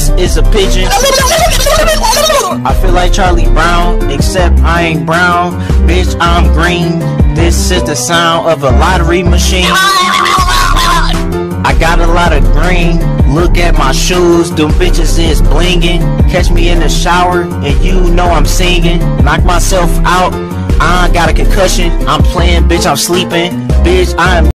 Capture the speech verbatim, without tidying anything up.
This is a pigeon. I feel like Charlie Brown, except I ain't brown. Bitch, I'm green. This is the sound of a lottery machine. I got a lot of green. Look at my shoes, them bitches is blinging. Catch me in the shower and you know I'm singing. Knock myself out, I got a concussion. I'm playing, bitch, I'm sleeping. Bitch, I'm